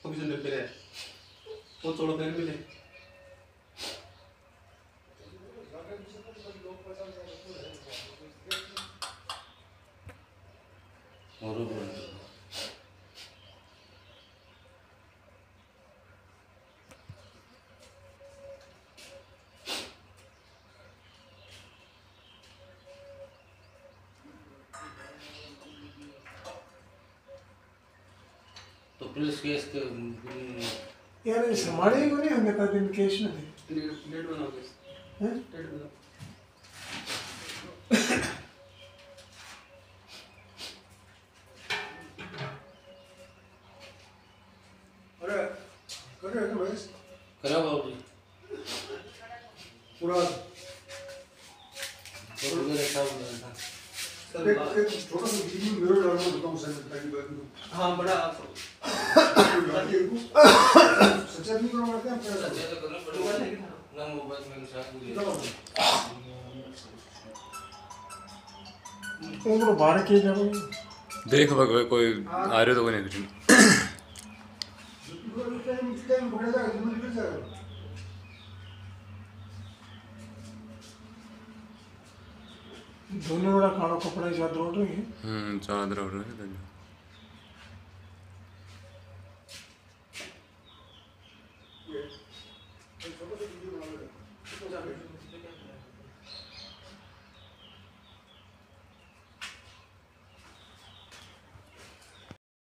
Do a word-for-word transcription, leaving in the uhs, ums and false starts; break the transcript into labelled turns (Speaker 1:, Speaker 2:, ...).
Speaker 1: 거기서 몇 배래? 어쩌로 배를 빌래?
Speaker 2: बरोबर. तो police case के
Speaker 3: यार इस हमारे को नहीं हमें का दिन केस न दे
Speaker 1: डेट बनाओ केस
Speaker 3: हैं
Speaker 1: डेट बनाओ अरे करे है भाई
Speaker 2: करा बाबू
Speaker 1: पूरा
Speaker 2: तो मेरे साहब
Speaker 1: एक एक छोटा सा वीडियो मेरे डालना बताऊं सर ताकि बात करूं हां बड़ा सच्चा नहीं करना पड़ता है
Speaker 2: सच्चा तो करना पड़ेगा ना मोबाइल में साथ बोलिए
Speaker 3: उनको बाहर के जाओ
Speaker 4: देख कोई कोई आ रहे तो कोई नहीं
Speaker 1: टाइम टाइम बढ़ जाएगा जल्दी निकल जाएगा
Speaker 3: दोनों बड़ा कालो कपड़ा चादर उड़ रही है
Speaker 4: हम्म चादर उड़ रही है
Speaker 1: ये छोटा सा वीडियो बना ले